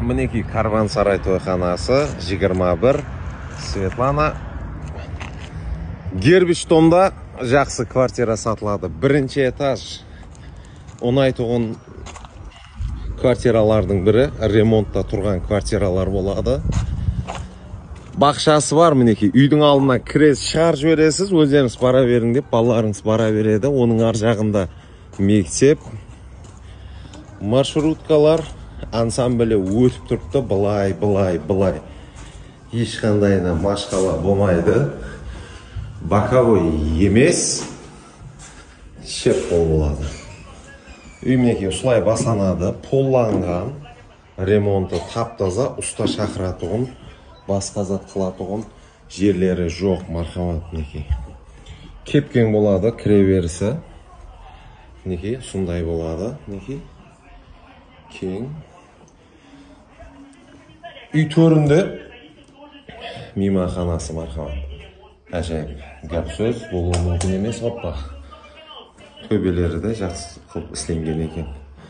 Мінекей Карвансарай тойханасы 21 Светлана. Гербичтомда жақсы квартира сатылады. Бірінші этаж. Оңайтуын квартиралардың бірі, ремонтта тұрған квартиралар болады. Бақшасы бар, мінекей. Үйдің алдына кіресіз, шығар жібересіз, өздеріңіз бара берің деп, балаларыңыз бара береді. Оның ар жағында мектеп, маршруткалар, ансамблі өтіп тұрыпты, былай. Ешқандайына машқала болмайды. Боковой емес, шеп пол болады. Үй мінекей ұшылай басанады, полланған, ремонты таптаза, ұста шақыратуын, басқа зат қылатуын, жерлері жоқ, мархамат мінекей. Кепкен болады, кіреберісі. Мінекей, сондай болады, мінекей. Кең. Үй төрінде мейманханасы мархамат. Әжайып, гәп сөз болуы мүмкін емес, оппа. Төбелері де жақсы қылып істенген екен.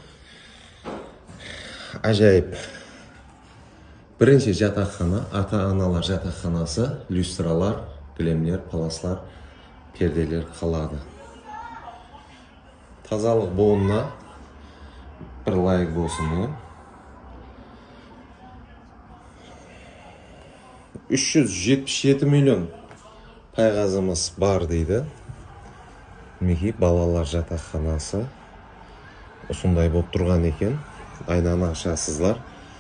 Әжайып. Бірінші жатақхана, ата-аналар жатақханасы, люстралар, кілемлер, паласлар, перделер қалады. Тазалық болуына бір лайк болсын. 377 миллион пайғазымыз бар дейді. Мінекей балалар жатақханасы. Осындай болып тұрған екен. Айнаны ашасыздар.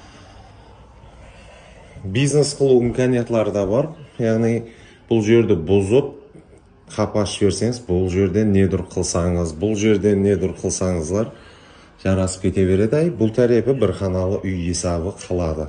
Бизнес қылу имканиятлары да бар. Яғни бұл жерді бұзып, қапаш берсеңіз, бұл жерден недір қылсаңыз, бұл жерден недір қылсаңызлар жарасып кете береді. Бұл тәрепі бір қаналы үй есабы қалады.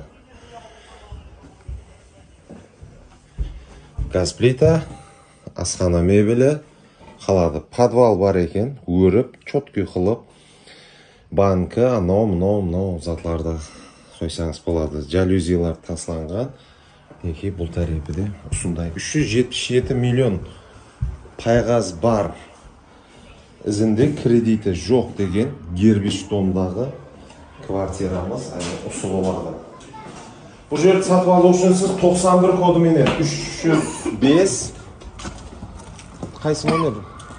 Газ плита, асхана мебелі қалады. Подвал бар екен, өріп, чоткүй қылып, банка, анау затларды қойсаңыз болады. Жалюзилар тасланған. Неке бұл тәрепіде ұсындай. 377 миллион пайғаз бар. Ізінде кредиті жоқ деген Гербичтомдағы квартирамыз ұсы болады. Бұл жерді сатып алу үшін сіз 91 кодыменен 305 қайсы номер?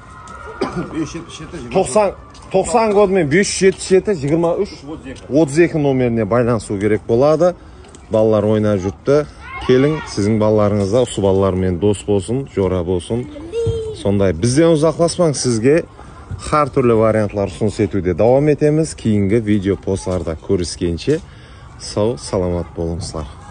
90 кодымен 577 23 32 номеріне байланысу керек болады. Балалар ойнап жүрді. Келің, сіздің балаларыңызда ұсы балалармен дос болсын, жора болсын. Сондай бізден ұзақласпаң, сізге har түрлі вариантлар ұсыныс етуде давам етеміз. Кейінгі видео постларда көріскенше сау, саламат болыңыздар.